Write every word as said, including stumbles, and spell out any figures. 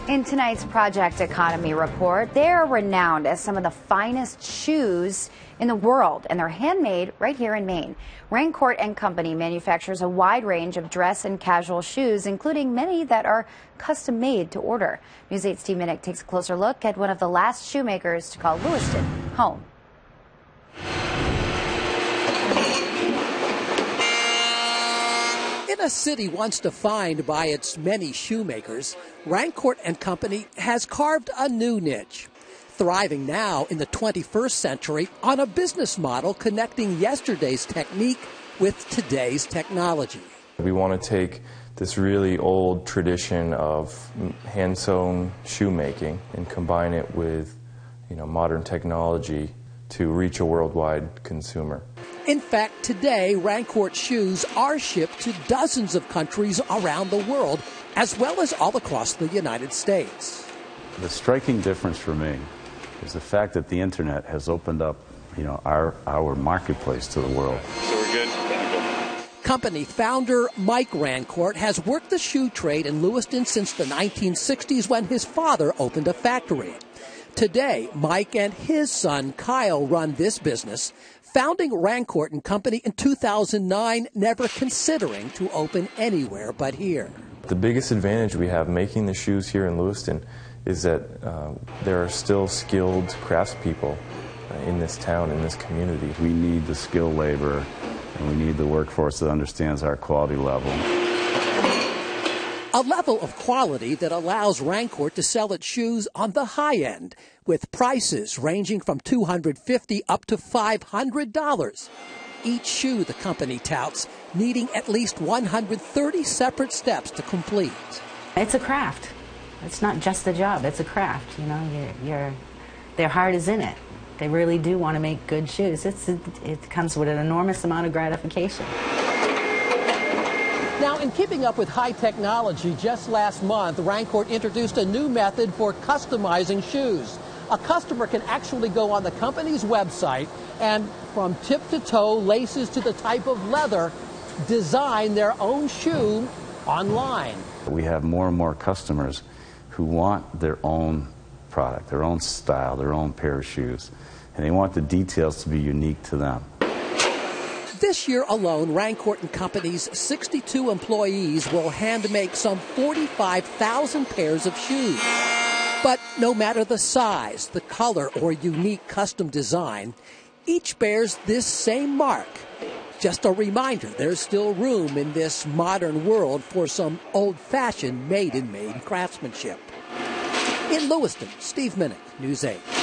In tonight's Project Economy report, they're renowned as some of the finest shoes in the world, and they're handmade right here in Maine. Rancourt and Company manufactures a wide range of dress and casual shoes, including many that are custom made to order. News eight's Steve Minich takes a closer look at one of the last shoemakers to call Lewiston home. In a city once defined by its many shoemakers, Rancourt and Company has carved a new niche, thriving now in the twenty-first century on a business model connecting yesterday's technique with today's technology. We want to take this really old tradition of hand-sewn shoemaking and combine it with, you know, modern technology to reach a worldwide consumer. In fact, today, Rancourt shoes are shipped to dozens of countries around the world, as well as all across the United States. The striking difference for me is the fact that the internet has opened up, you know, our, our marketplace to the world. So we're good? Company founder Mike Rancourt has worked the shoe trade in Lewiston since the nineteen sixties when his father opened a factory. Today, Mike and his son Kyle run this business, founding Rancourt and Company in two thousand nine, never considering to open anywhere but here. The biggest advantage we have making the shoes here in Lewiston is that uh, there are still skilled craftspeople uh, in this town, in this community. We need the skilled labor, and we need the workforce that understands our quality level. A level of quality that allows Rancourt to sell its shoes on the high end, with prices ranging from two hundred fifty dollars up to five hundred dollars. Each shoe, the company touts, needing at least one hundred thirty separate steps to complete. It's a craft. It's not just a job. It's a craft. You know, you're, you're, their heart is in it. They really do want to make good shoes. It's, it, it comes with an enormous amount of gratification. Now, in keeping up with high technology, just last month, Rancourt introduced a new method for customizing shoes. A customer can actually go on the company's website and, from tip to toe, laces to the type of leather, design their own shoe online. We have more and more customers who want their own product, their own style, their own pair of shoes, and they want the details to be unique to them. This year alone, Rancourt and Company's sixty-two employees will hand make some forty-five thousand pairs of shoes. But no matter the size, the color, or unique custom design, each bears this same mark. Just a reminder, there's still room in this modern world for some old-fashioned made-in-Maine craftsmanship. In Lewiston, Steve Minich, News eight.